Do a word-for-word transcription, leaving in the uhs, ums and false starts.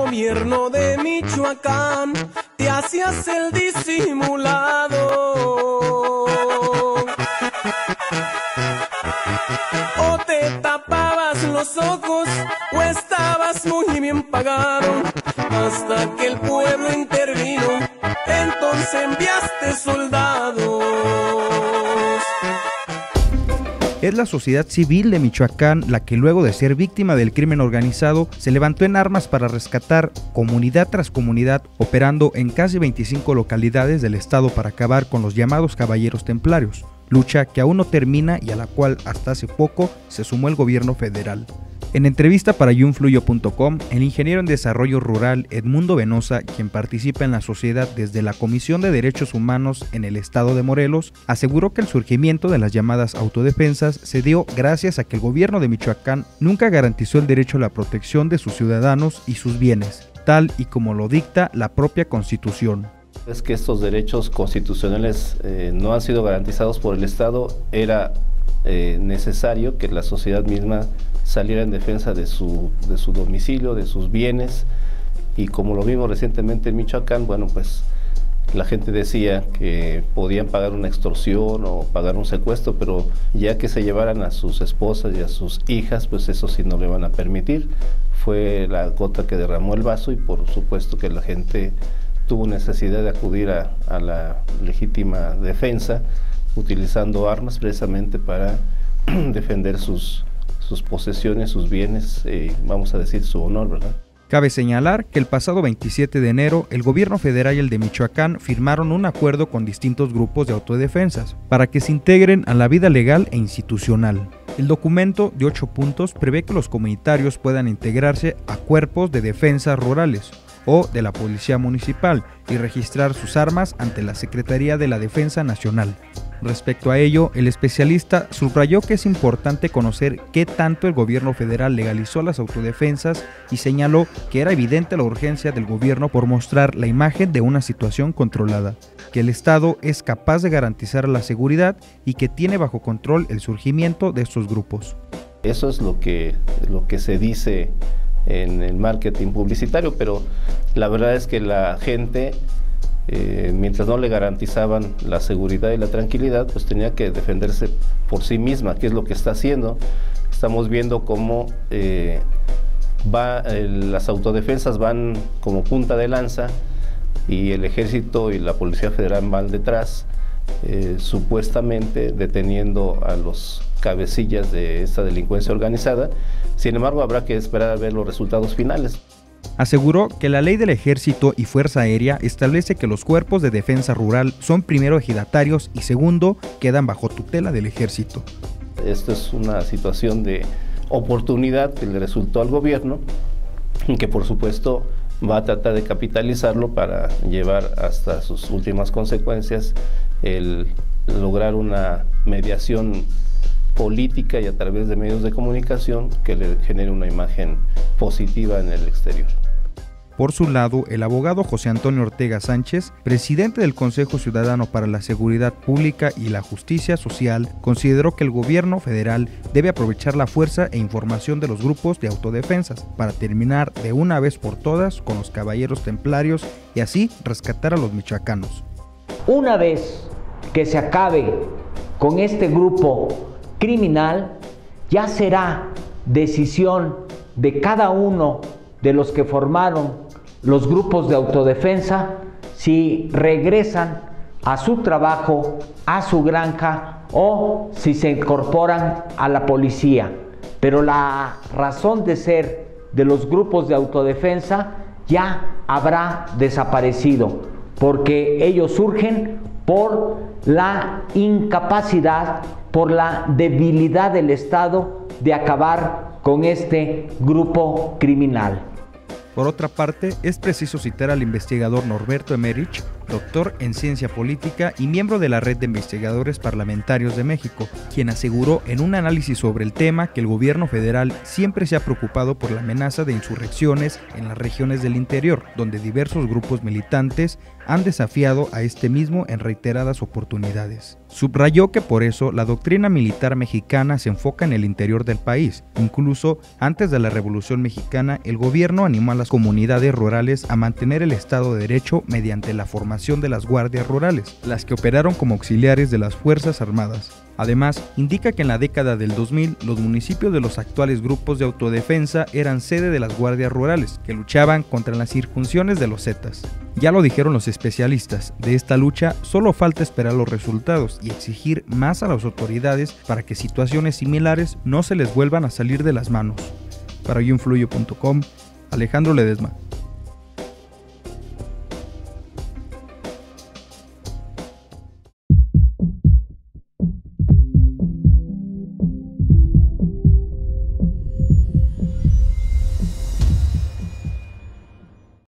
gobierno de Michoacán te hacías el disimulado, o te tapabas los ojos o estabas muy bien pagado, hasta que el pueblo intervino, entonces enviaste soldados. Es la sociedad civil de Michoacán la que, luego de ser víctima del crimen organizado, se levantó en armas para rescatar comunidad tras comunidad, operando en casi veinticinco localidades del estado para acabar con los llamados caballeros templarios, lucha que aún no termina y a la cual hasta hace poco se sumó el gobierno federal. En entrevista para yunfluyo punto com, el ingeniero en desarrollo rural Edmundo Venosa, quien participa en la sociedad desde la Comisión de Derechos Humanos en el estado de Morelos, aseguró que el surgimiento de las llamadas autodefensas se dio gracias a que el gobierno de Michoacán nunca garantizó el derecho a la protección de sus ciudadanos y sus bienes, tal y como lo dicta la propia Constitución. Es que estos derechos constitucionales eh, no han sido garantizados por el Estado. Era eh, necesario que la sociedad misma saliera en defensa de su, de su domicilio, de sus bienes, y como lo vimos recientemente en Michoacán, bueno, pues la gente decía que podían pagar una extorsión o pagar un secuestro, pero ya que se llevaran a sus esposas y a sus hijas, pues eso sí no le van a permitir. Fue la gota que derramó el vaso y por supuesto que la gente tuvo necesidad de acudir a, a la legítima defensa, utilizando armas precisamente para defender sus sus posesiones, sus bienes, eh, vamos a decir su honor, ¿verdad? Cabe señalar que el pasado veintisiete de enero, el gobierno federal y el de Michoacán firmaron un acuerdo con distintos grupos de autodefensas para que se integren a la vida legal e institucional. El documento de ocho puntos prevé que los comunitarios puedan integrarse a cuerpos de defensa rurales o de la Policía Municipal y registrar sus armas ante la Secretaría de la Defensa Nacional. Respecto a ello, el especialista subrayó que es importante conocer qué tanto el gobierno federal legalizó las autodefensas y señaló que era evidente la urgencia del gobierno por mostrar la imagen de una situación controlada, que el Estado es capaz de garantizar la seguridad y que tiene bajo control el surgimiento de estos grupos. Eso es lo que, lo que se dice en el marketing publicitario, pero la verdad es que la gente, Eh, mientras no le garantizaban la seguridad y la tranquilidad, pues tenía que defenderse por sí misma, que es lo que está haciendo. Estamos viendo cómo eh, va, eh, las autodefensas van como punta de lanza y el ejército y la Policía Federal van detrás, eh, supuestamente deteniendo a los cabecillas de esta delincuencia organizada. Sin embargo, habrá que esperar a ver los resultados finales. Aseguró que la ley del Ejército y Fuerza Aérea establece que los cuerpos de defensa rural son primero ejidatarios y segundo quedan bajo tutela del Ejército. Esto es una situación de oportunidad que le resultó al gobierno y que por supuesto va a tratar de capitalizarlo para llevar hasta sus últimas consecuencias el lograr una mediación política y a través de medios de comunicación que le genere una imagen positiva en el exterior. Por su lado, el abogado José Antonio Ortega Sánchez, presidente del Consejo Ciudadano para la Seguridad Pública y la Justicia Social, consideró que el gobierno federal debe aprovechar la fuerza e información de los grupos de autodefensas para terminar de una vez por todas con los caballeros templarios y así rescatar a los michoacanos. Una vez que se acabe con este grupo criminal, ya será decisión de cada uno de los que formaron los grupos de autodefensa si regresan a su trabajo, a su granja o si se incorporan a la policía. Pero la razón de ser de los grupos de autodefensa ya habrá desaparecido, porque ellos surgen por la incapacidad, por la debilidad del Estado de acabar con este grupo criminal. Por otra parte, es preciso citar al investigador Norberto Emerich, doctor en ciencia política y miembro de la Red de Investigadores Parlamentarios de México, quien aseguró en un análisis sobre el tema que el gobierno federal siempre se ha preocupado por la amenaza de insurrecciones en las regiones del interior, donde diversos grupos militantes han desafiado a este mismo en reiteradas oportunidades. Subrayó que por eso la doctrina militar mexicana se enfoca en el interior del país. Incluso antes de la Revolución Mexicana, el gobierno animó a las comunidades rurales a mantener el Estado de Derecho mediante la formación de las guardias rurales, las que operaron como auxiliares de las Fuerzas Armadas. Además, indica que en la década del dos mil, los municipios de los actuales grupos de autodefensa eran sede de las guardias rurales, que luchaban contra las incursiones de los zetas. Ya lo dijeron los especialistas, de esta lucha solo falta esperar los resultados y exigir más a las autoridades para que situaciones similares no se les vuelvan a salir de las manos. Para yo influyo punto com, Alejandro Ledesma.